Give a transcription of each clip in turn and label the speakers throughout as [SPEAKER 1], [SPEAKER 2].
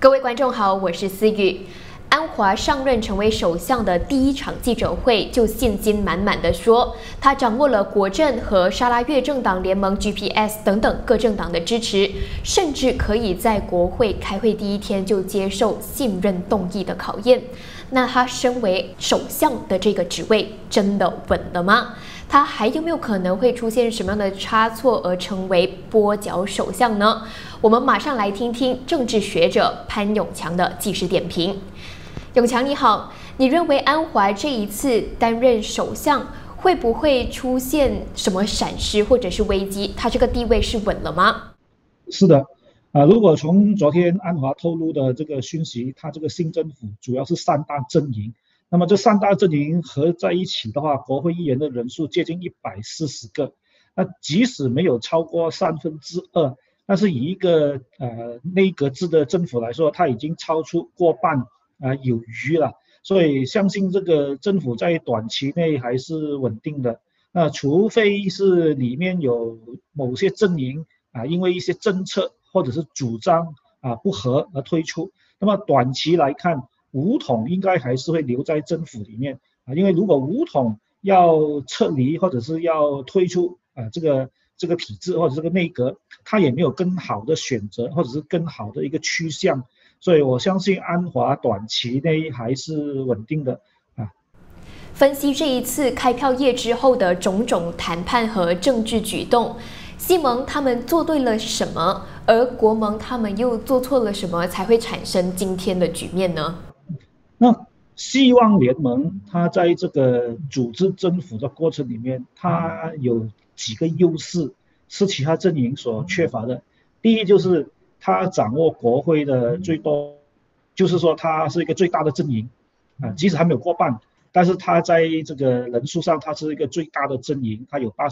[SPEAKER 1] 各位观众好，我是思雨。安华上任成为首相的第一场记者会，就信心满满的说，他掌握了国阵和沙拉越政党联盟 GPS 等等各政党的支持，甚至可以在国会开会第一天就接受信任动议的考验。那他身为首相的这个职位真的稳了吗？他还有没有可能会出现什么样的差错而成为跛脚首相呢？我们马上来听听政治学者潘永强的即时点评。永强你好，你认为安华这一次担任首相会不会出现什么闪失或者是危机？他这个地位是稳了吗？
[SPEAKER 2] 是的，如果从昨天安华透露的这个讯息，他这个新政府主要是三大阵营，那么这三大阵营合在一起的话，国会议员的人数接近140个，那即使没有超过2/3，但是以一个内阁制的政府来说，它已经超出过半有余了，所以相信这个政府在短期内还是稳定的。那除非是里面有某些阵营因为一些政策或者是主张不合而退出，那么短期来看，武统应该还是会留在政府里面因为如果武统要撤离或者是要退出这个体制或者这个内阁，他也没有更好的选择或者是更好的一个趋向，所以我相信安华短期内还是稳定的
[SPEAKER 1] 分析这一次开票夜之后的种种谈判和政治举动，西盟他们做对了什么，而国盟他们又做错了什么，才会产生今天的局面呢？
[SPEAKER 2] 那希望联盟它在这个组织政府的过程里面，它有几个优势是其他阵营所缺乏的。第一就是它掌握国会的最多，就是说它是一个最大的阵营即使还没有过半，但是它在这个人数上它是一个最大的阵营，它有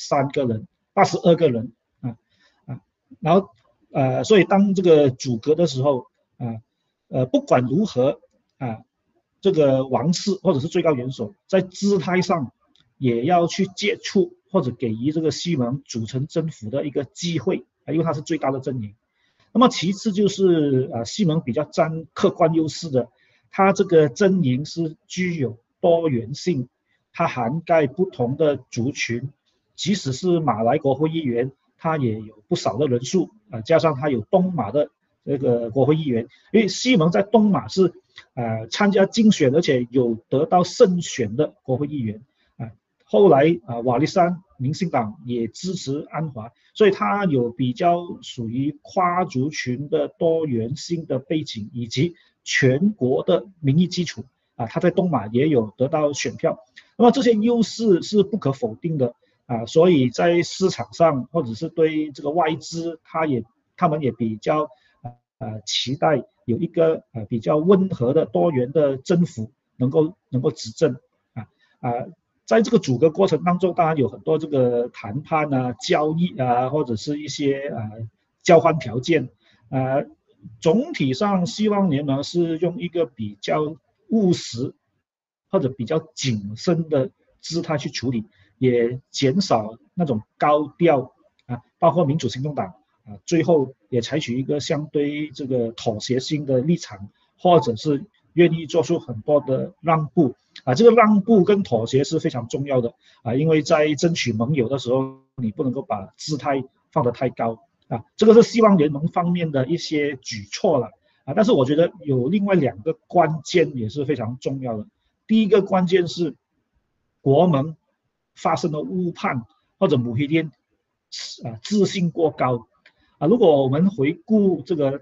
[SPEAKER 2] 82个人然后所以当这个阻隔的时候不管如何这个王室或者是最高元首在姿态上也要去接触或者给予这个西盟组成政府的一个机会因为它是最大的阵营。那么其次就是西盟比较占客观优势的，它这个阵营是具有多元性，它涵盖不同的族群，即使是马来国会议员，它也有不少的人数加上它有东马的这个国会议员，因为西盟在东马是参加竞选而且有得到胜选的国会议员后来瓦利山民进党也支持安华，所以他有比较属于跨族群的多元性的背景，以及全国的民意基础他在东马也有得到选票，那么这些优势是不可否定的所以在市场上或者是对这个外资，他们也比较期待有一个比较温和的多元的政府能够执政在这个阻隔过程当中，当然有很多这个谈判交易或者是一些交换条件总体上希望联盟是用一个比较务实或者比较谨慎的姿态去处理，也减少那种高调包括民主行动党最后也采取一个相对这个妥协性的立场，或者是愿意做出很多的让步这个让步跟妥协是非常重要的因为在争取盟友的时候，你不能够把姿态放得太高这个是希望联盟方面的一些举措了但是我觉得有另外2个关键也是非常重要的。第一个关键是国盟发生了误判，或者穆希丁自信过高如果我们回顾这个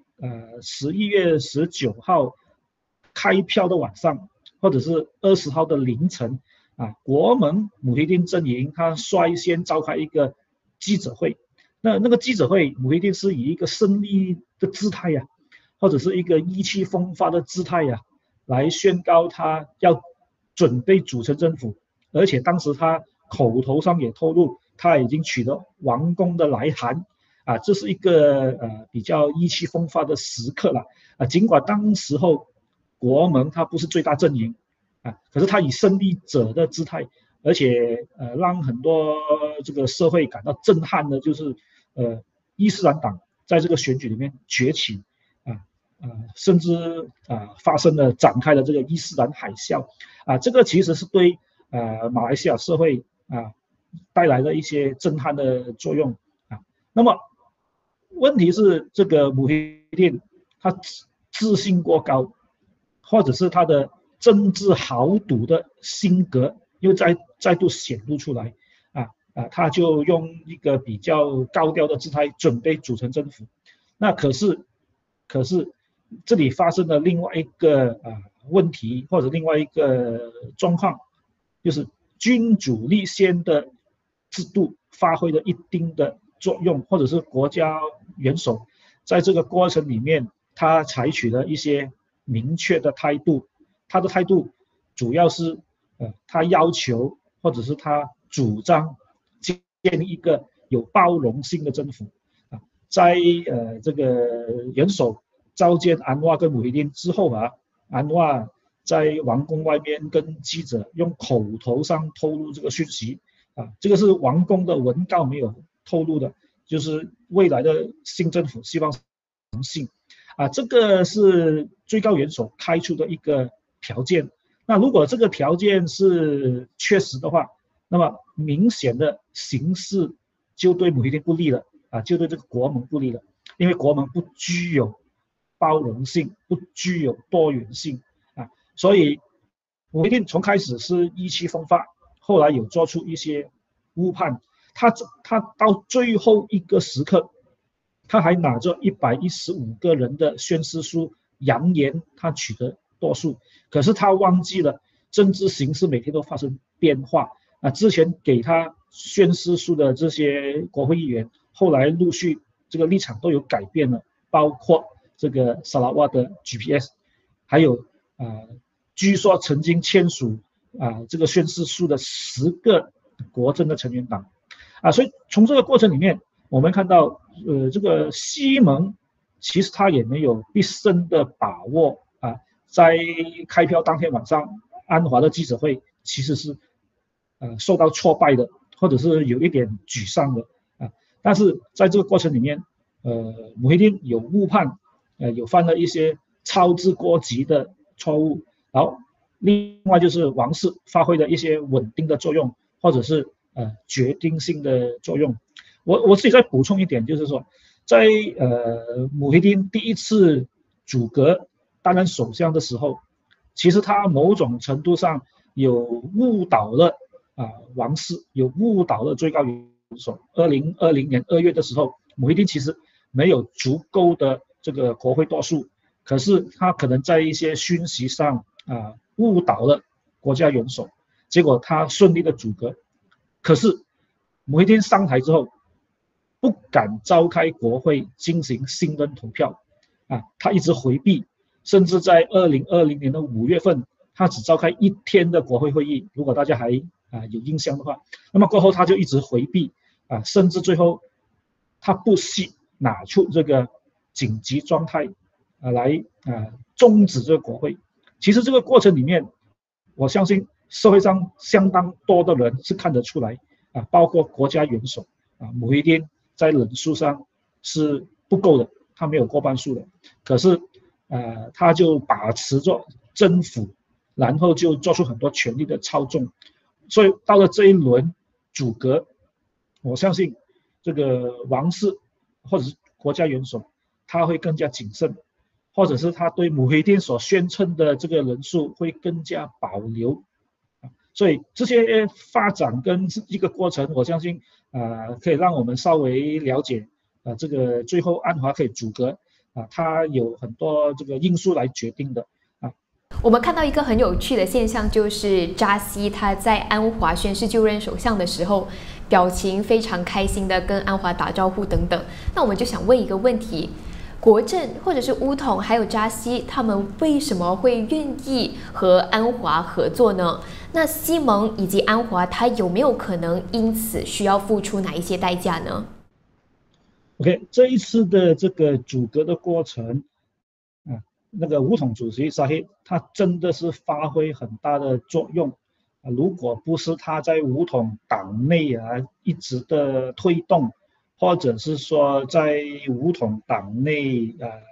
[SPEAKER 2] 11月19号开票的晚上，或者是20号的凌晨国盟穆希丁阵营他率先召开一个记者会，那个记者会穆希丁是以一个胜利的姿态或者是一个意气风发的姿态来宣告他要准备组成政府，而且当时他口头上也透露他已经取得王公的来函这是一个比较意气风发的时刻了尽管当时候国盟他不是最大阵营可是他以胜利者的姿态，而且让很多这个社会感到震撼的就是伊斯兰党在这个选举里面崛起甚至展开了这个伊斯兰海啸这个其实是对马来西亚社会带来了一些震撼的作用那么问题是这个穆希丁他自信过高，或者是他的政治豪赌的性格又再度显露出来他就用一个比较高调的姿态准备组成政府。那可是这里发生了另外一个问题，或者另外一个状况，就是君主立宪的制度发挥了一定的作用，或者是国家元首在这个过程里面他采取了一些明确的态度。他的态度主要是他要求或者是他主张建立一个有包容性的政府在这个元首召见安华跟穆希丁之后安华在王宫外面跟记者用口头上透露这个讯息这个是王宫的文告没有透露的，就是未来的新政府希望诚信这个是最高元首开出的一个条件。那如果这个条件是确实的话，那么明显的形势就对穆希丁不利了就对这个国盟不利了，因为国盟不具有包容性，不具有多元性所以穆希丁从开始是意气风发，后来有做出一些误判，他到最后一个时刻，他还拿着115个人的宣誓书扬言他取得多数，可是他忘记了政治形势每天都发生变化之前给他宣誓书的这些国会议员后来陆续这个立场都有改变了，包括这个沙拉瓦的 GPS， 还有据说曾经签署这个宣誓书的10个国政的成员党所以从这个过程里面我们看到这个西蒙其实他也没有必胜的把握在开票当天晚上安华的记者会其实是受到挫败的，或者是有一点沮丧的但是在这个过程里面穆希丁有误判有犯了一些操之过急的错误，然后另外就是王室发挥了一些稳定的作用，或者是决定性的作用。我自己再补充一点，就是说在穆希丁第一次组阁担任首相的时候，其实他某种程度上有误导了王室，有误导了最高元首。2020年2月的时候，穆希丁其实没有足够的这个国会多数，可是他可能在一些讯息上误导了国家元首，结果他顺利的组阁。可是穆希丁上台之后不敢召开国会进行信任投票他一直回避，甚至在2020年的5月份他只召开1天的国会会议，如果大家还有印象的话，那么过后他就一直回避甚至最后他不惜拿出这个紧急状态来终止这个国会。其实这个过程里面我相信社会上相当多的人是看得出来包括国家元首穆希丁在人数上是不够的，他没有过半数的，可是他就把持着政府，然后就做出很多权力的操纵。所以到了这一轮组阁，我相信这个王室或者是国家元首他会更加谨慎，或者是他对穆希丁所宣称的这个人数会更加保留所以这些发展跟一个过程，我相信可以让我们稍微了解这个最后安华可以组阁它有很多这个因素来决定的
[SPEAKER 1] 我们看到一个很有趣的现象，就是扎西他在安华宣誓就任首相的时候，表情非常开心的跟安华打招呼等等。那我们就想问一个问题：国政或者是巫统还有扎西，他们为什么会愿意和安华合作呢？那西蒙以及安华，他有没有可能因此需要付出哪一些代价呢
[SPEAKER 2] ？OK， 这一次的这个组阁的过程那个巫统主席沙希他真的是发挥很大的作用如果不是他在巫统党内一直的推动，或者是说在巫统党内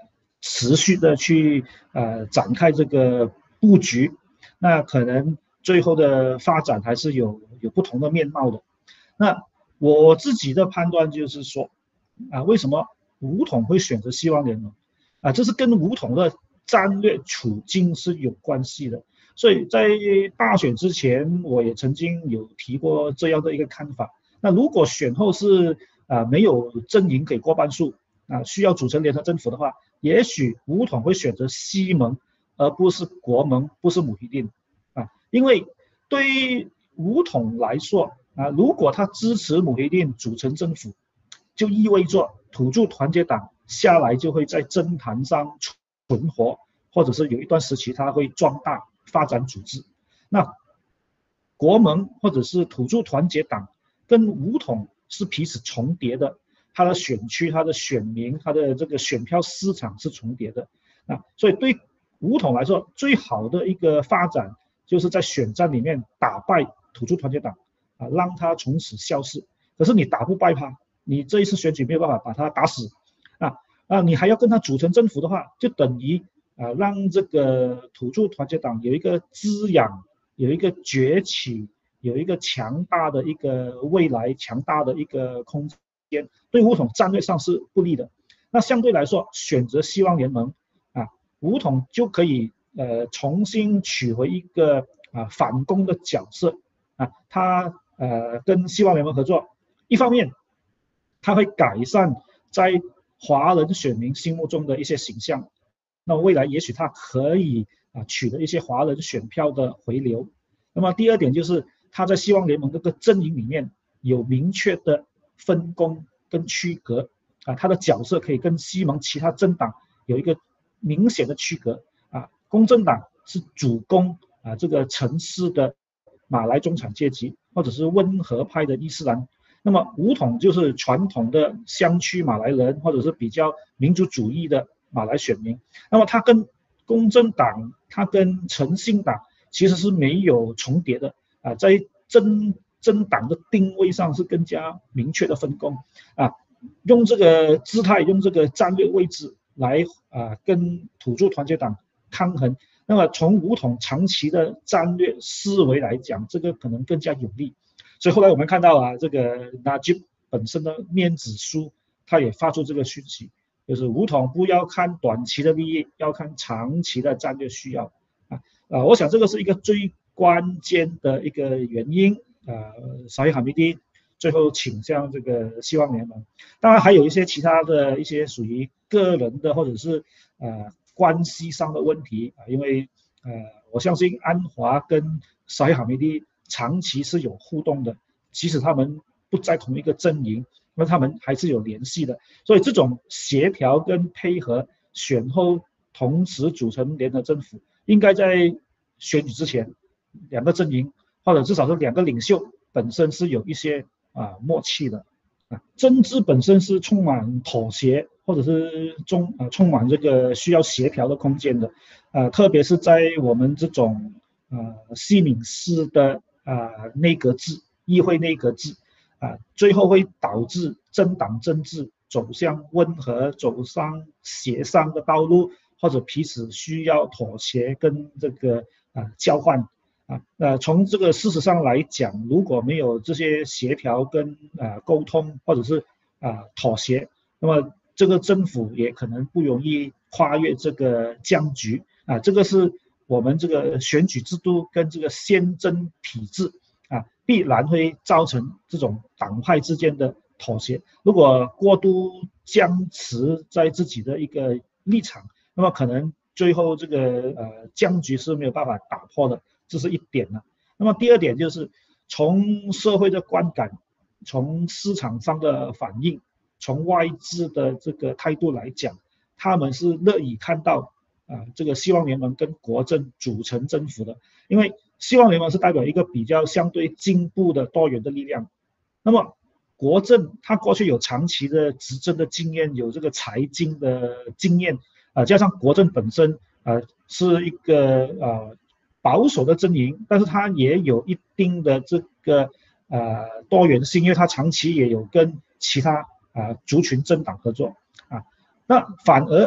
[SPEAKER 2] 持续的去展开这个布局，那可能最后的发展还是有不同的面貌的。那我自己的判断就是说，为什么武统会选择希望联盟？这是跟武统的战略处境是有关系的。所以在大选之前，我也曾经有提过这样的一个看法。那如果选后是没有阵营给过半数，需要组成联合政府的话，也许武统会选择西盟，而不是国盟，不是穆希丁因为对于武统来说如果他支持穆希丁组成政府，就意味着土著团结党下来就会在政坛上存活，或者是有一段时期他会壮大发展组织。那国盟或者是土著团结党跟武统是彼此重叠的，它的选区、它的选民、它的这个选票市场是重叠的所以对武统来说，最好的一个发展就是在选战里面打败土著团结党让它从此消失。可是你打不败它，你这一次选举没有办法把它打死你还要跟它组成政府的话，就等于让这个土著团结党有一个滋养，有一个崛起，有一个强大的一个未来，强大的一个空间，对武统战略上是不利的。那相对来说，选择希望联盟武统就可以重新取回一个反攻的角色他跟希望联盟合作，一方面他会改善在华人选民心目中的一些形象，那未来也许他可以取得一些华人选票的回流。那么第二点就是他在希望联盟这个阵营里面有明确的分工跟区隔他的角色可以跟西盟其他政党有一个明显的区隔公正党是主攻这个城市的马来中产阶级，或者是温和派的伊斯兰。那么武统就是传统的乡区马来人，或者是比较民族主义的马来选民。那么他跟公正党，他跟诚信党其实是没有重叠的在政党的定位上是更加明确的分工用这个姿态，用这个战略位置来跟土著团结党抗衡。那么从武统长期的战略思维来讲，这个可能更加有利。所以后来我们看到这个 Najib 本身的面子书，他也发出这个讯息，就是武统不要看短期的利益，要看长期的战略需要我想这个是一个最关键的一个原因沙希哈米蒂最后倾向这个希望联盟。当然还有一些其他的一些属于个人的或者是关系上的问题因为我相信安华跟沙希哈米蒂长期是有互动的，即使他们不在同一个阵营，那他们还是有联系的。所以这种协调跟配合，选后同时组成联合政府，应该在选举之前，两个阵营或者至少是两个领袖本身是有一些默契的政治本身是充满妥协或者是充满这个需要协调的空间的特别是在我们这种西敏式的内阁制，议会内阁制最后会导致政党政治走向温和，走上协商的道路，或者彼此需要妥协跟这个交换从这个事实上来讲，如果没有这些协调跟沟通或者是妥协，那么这个政府也可能不容易跨越这个僵局这个是我们这个选举制度跟这个宪政体制必然会造成这种党派之间的妥协。如果过度僵持在自己的一个立场，那么可能最后这个僵局是没有办法打破的，这是一点那么第二点就是从社会的观感，从市场上的反应，从外资的这个态度来讲，他们是乐意看到这个希望联盟跟国政组成政府的，因为希望联盟是代表一个比较相对进步的多元的力量。那么国政它过去有长期的执政的经验，有这个财经的经验加上国政本身是一个保守的阵营，但是它也有一定的这个多元性，因为它长期也有跟其他族群政党合作那反而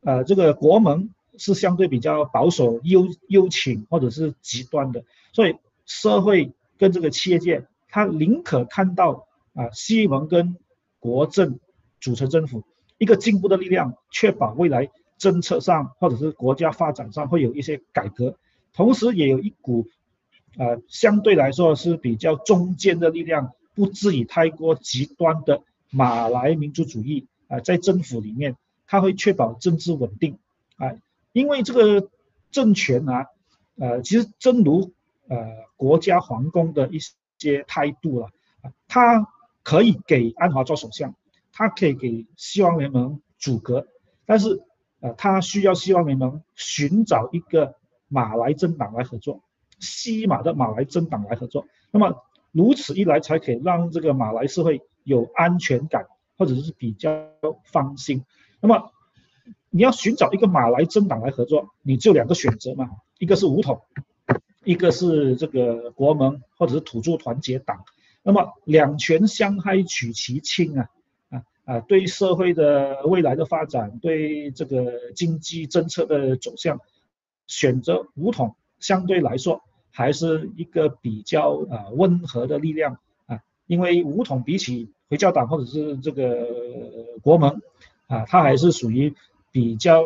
[SPEAKER 2] 这个国盟是相对比较保守、右倾或者是极端的，所以社会跟这个企业界，他宁可看到西盟跟国政组成政府一个进步的力量，确保未来政策上或者是国家发展上会有一些改革，同时也有一股相对来说是比较中间的力量，不至于太过极端的马来民族主义在政府里面，它会确保政治稳定因为这个政权其实正如国家皇宫的一些态度了他可以给安华做首相，他可以给希望联盟阻隔，但是他需要希望联盟寻找一个马来政党来合作，西马的马来政党来合作，那么如此一来才可以让这个马来社会有安全感，或者是比较放心。那么你要寻找一个马来政党来合作，你只有2个选择嘛，一个是武统，一个是这个国盟或者是土著团结党。那么两权相害取其轻对社会的未来的发展，对这个经济政策的走向，选择武统相对来说还是一个比较温和的力量因为武统比起回教党或者是这个国盟它还是属于比较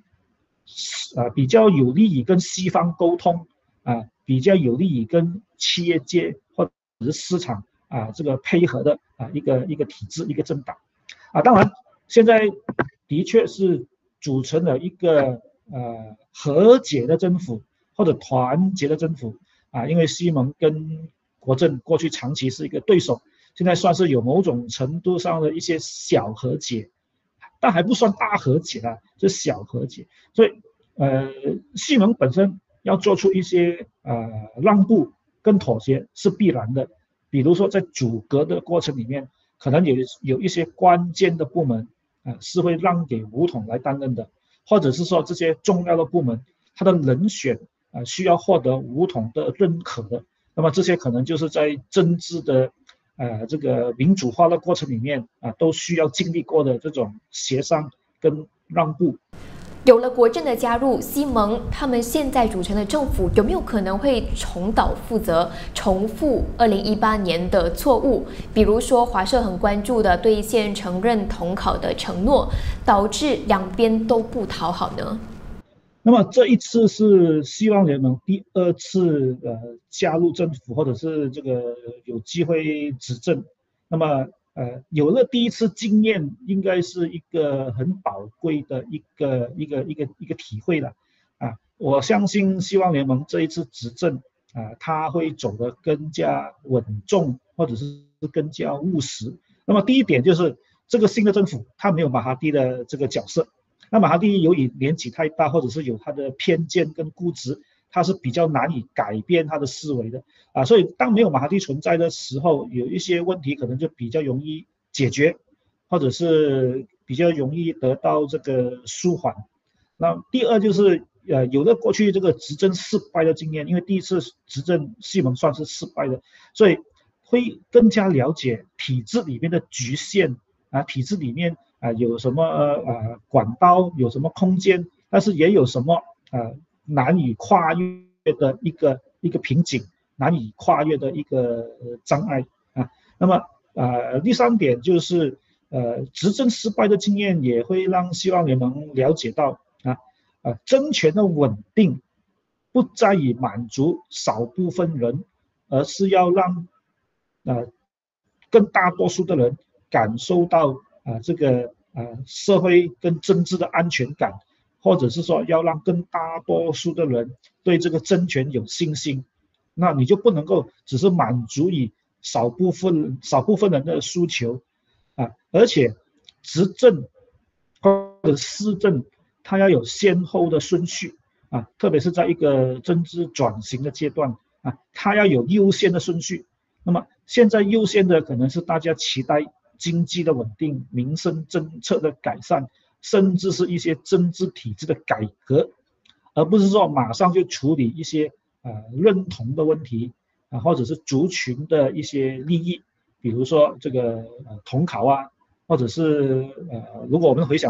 [SPEAKER 2] 有利于跟西方沟通比较有利于跟企业界或者是市场这个配合的一个体制一个政党当然现在的确是组成了一个和解的政府或者团结的政府因为西盟跟国政过去长期是一个对手，现在算是有某种程度上的一些小和解，但还不算大和解是小和解。所以西盟本身要做出一些让步跟妥协是必然的，比如说在阻隔的过程里面，可能有一些关键的部门是会让给武统来担任的，或者是说这些重要的部门它的人选需要获得武统的认可的，那么这些可能就是在政治的这个民主化的过程里面都需要经历过的这种协商跟让步。
[SPEAKER 1] 有了国政的加入，西盟他们现在组成的政府有没有可能会重蹈覆辙，重复2018年的错误？比如说华社很关注的兑现承认统考的承诺，导致两边都不讨好呢？
[SPEAKER 2] 那么这一次是希望联盟第2次加入政府，或者是这个有机会执政。那么有了第1次经验，应该是一个很宝贵的一个体会了我相信希望联盟这一次执政它会走得更加稳重，或者是更加务实。那么第一点就是这个新的政府它没有马哈蒂的这个角色，那马哈蒂由于年纪太大，或者是有他的偏见跟固执，他是比较难以改变他的思维的所以当没有马哈蒂存在的时候，有一些问题可能就比较容易解决，或者是比较容易得到这个舒缓。那第二就是有了过去这个执政失败的经验，因为第1次执政西盟算是失败的，所以会更加了解体制里面的局限体制里面有什么管道，有什么空间，但是也有什么难以跨越的一个瓶颈，难以跨越的一个障碍那么第3点就是执政失败的经验也会让希望联盟了解到政权的稳定不在于满足少部分人，而是要让更大多数的人感受到这个社会跟政治的安全感，或者是说要让更大多数的人对这个政权有信心，那你就不能够只是满足于少部分人的诉求而且执政或者施政它要有先后的顺序特别是在一个政治转型的阶段它要有优先的顺序。那么现在优先的可能是大家期待经济的稳定、民生政策的改善，甚至是一些政治体制的改革，而不是说马上就处理一些认同的问题或者是族群的一些利益，比如说这个统考或者是如果我们回想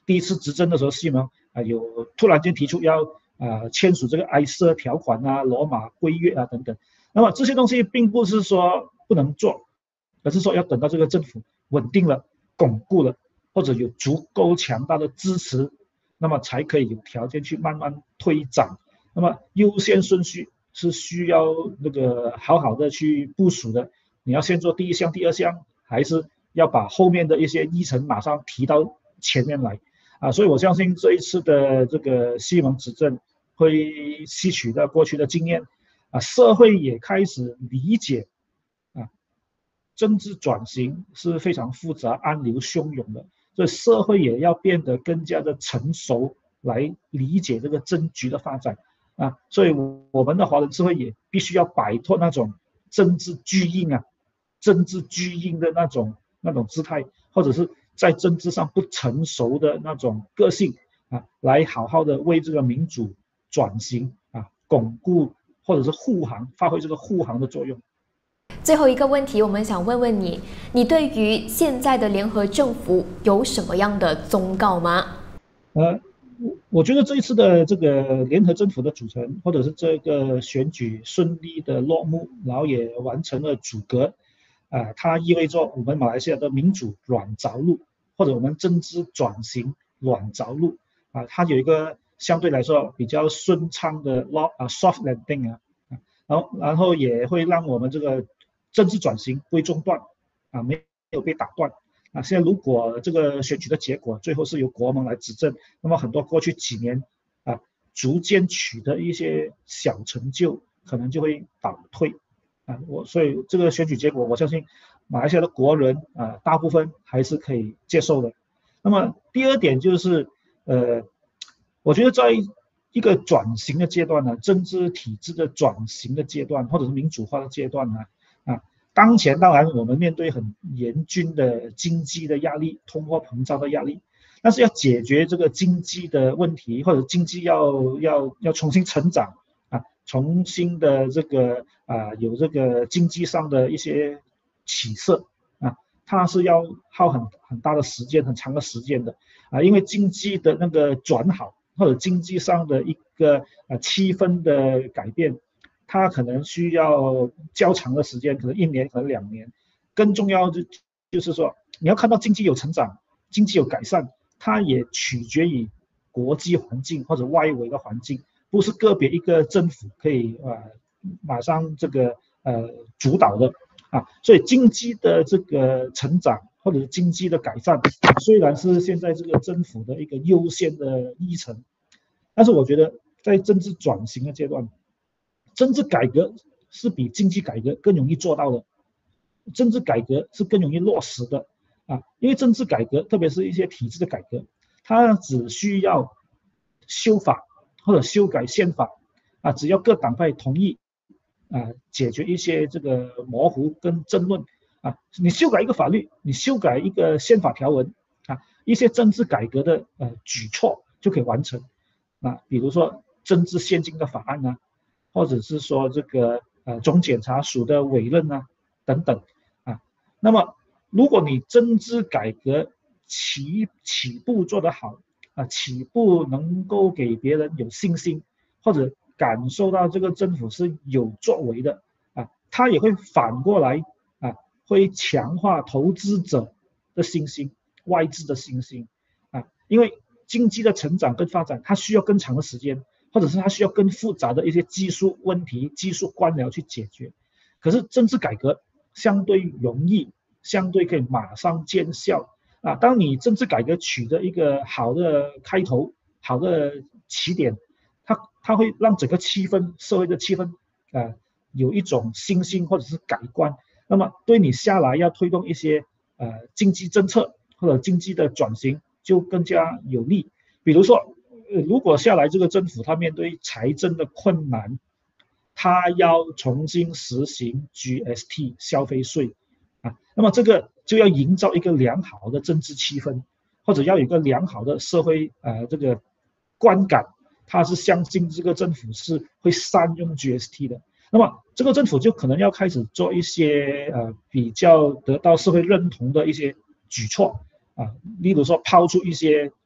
[SPEAKER 2] 第一次执政的时候，西蒙有突然间提出要签署这个埃塞条款啊、罗马规约啊等等。那么这些东西并不是说不能做，而是说要等到这个政府稳定了、巩固了，或者有足够强大的支持，那么才可以有条件去慢慢推展。那么优先顺序是需要那个好好的去部署的。你要先做第一项、第二项，还是要把后面的一些议程马上提到前面来所以我相信这一次的这个西蒙执政会吸取到过去的经验社会也开始理解政治转型是非常复杂、暗流汹涌的，所以社会也要变得更加的成熟，来理解这个政局的发展所以我们的华人社会也必须要摆脱那种政治巨婴政治巨婴的那种姿态，或者是在政治上不成熟的那种个性来好好的为这个民主转型巩固或者是护航，发挥这个护航的作用。
[SPEAKER 1] 最后一个问题，我们想问问你，你对于现在的联合政府有什么样的忠告吗？
[SPEAKER 2] 我觉得这一次的这个联合政府的组成，或者是这个选举顺利的落幕，然后也完成了组阁它意味着我们马来西亚的民主软着陆，或者我们政治转型软着陆它有一个相对来说比较顺畅的soft landing然后也会让我们这个政治转型不会中断没有被打断现在如果这个选举的结果最后是由国盟来执政，那么很多过去几年逐渐取得一些小成就可能就会倒退所以这个选举结果我相信马来西亚的国人大部分还是可以接受的。那么第二点就是我觉得在一个转型的阶段政治体制的转型的阶段，或者是民主化的阶段当前当然我们面对很严峻的经济的压力、通货膨胀的压力，但是要解决这个经济的问题，或者经济要重新成长重新的这个有这个经济上的一些起色它是要耗很大的时间、很长的时间的因为经济的那个转好，或者经济上的一个气氛的改变，它可能需要较长的时间，可能1年，可能2年。更重要就是说，你要看到经济有成长、经济有改善，它也取决于国际环境或者外围的环境，不是个别一个政府可以马上这个主导的所以经济的这个成长或者是经济的改善，虽然是现在这个政府的一个优先的议程，但是我觉得在政治转型的阶段，政治改革是比经济改革更容易做到的，政治改革是更容易落实的因为政治改革，特别是一些体制的改革，它只需要修法或者修改宪法只要各党派同意解决一些这个模糊跟争论你修改一个法律，你修改一个宪法条文一些政治改革的举措就可以完成比如说政治献金的法案或者是说这个总检察署的委任等等那么如果你政治改革起步做得好起步能够给别人有信心，或者感受到这个政府是有作为的他也会反过来会强化投资者的信心、外资的信心因为经济的成长跟发展它需要更长的时间，或者是它需要更复杂的一些技术问题、技术官僚去解决。可是政治改革相对容易，相对可以马上见效当你政治改革取得一个好的开头、好的起点，它会让整个气氛、社会的气氛有一种信心或者是改观。那么对你下来要推动一些经济政策或者经济的转型就更加有利。比如说如果下来这个政府它面对财政的困难，它要重新实行 GST 消费税那么这个就要营造一个良好的政治气氛，或者要有一个良好的社会这个观感，他是相信这个政府是会善用 GST 的。那么这个政府就可能要开始做一些比较得到社会认同的一些举措例如说抛出一些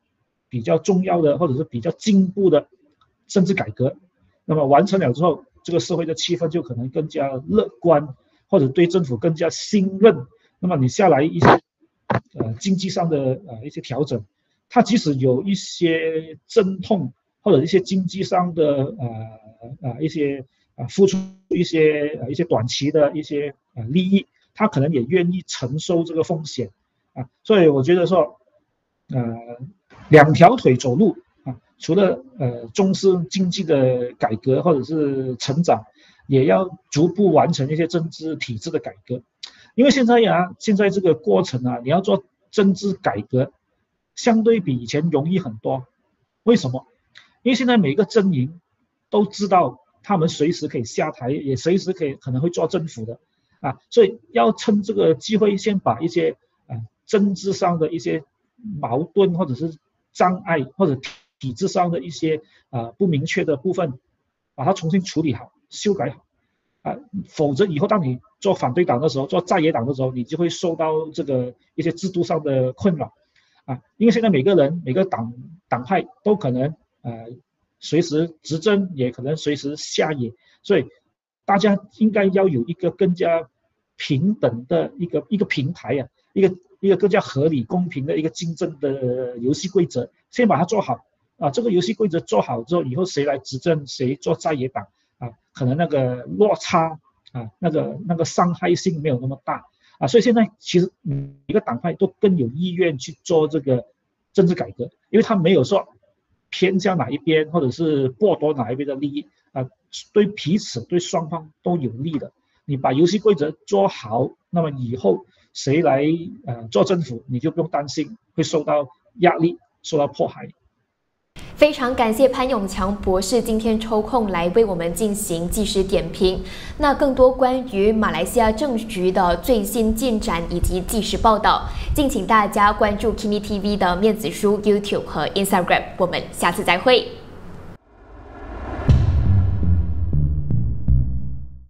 [SPEAKER 2] 比较重要的或者是比较进步的政治改革。那么完成了之后，这个社会的气氛就可能更加乐观，或者对政府更加信任。那么你下来一些经济上的一些调整，它即使有一些阵痛或者一些经济上的一些付出一些短期的一些利益，他可能也愿意承受这个风险所以我觉得说两条腿走路除了重视经济的改革或者是成长，也要逐步完成一些政治体制的改革。因为现在这个过程你要做政治改革，相对比以前容易很多。为什么？因为现在每个阵营都知道他们随时可以下台，也随时可能会做政府的所以要趁这个机会先把一些政治上的一些矛盾或者是障碍或者体制上的一些不明确的部分，把它重新处理好、修改好否则以后当你做反对党的时候、做在野党的时候，你就会受到这个一些制度上的困扰因为现在每个人、每个党派都可能随时执政，也可能随时下野，所以大家应该要有一个更加平等的一个平台一个更加合理、公平的一个竞争的游戏规则，先把它做好这个游戏规则做好之后，以后谁来执政，谁做在野党可能那个落差那个伤害性没有那么大所以现在其实每个党派都更有意愿去做这个政治改革，因为他没有说偏向哪一边或者是剥夺哪一边的利益对彼此对双方都有利的。你把游戏规则做好，那么以后谁来做政府，你就不用担心会受到压力、受到迫害。
[SPEAKER 1] 非常感谢潘永强博士今天抽空来为我们进行即时点评。那更多关于马来西亚政局的最新进展以及即时报道，敬请大家关注 Kimi TV 的面子书 YouTube 和 Instagram。我们下次再会。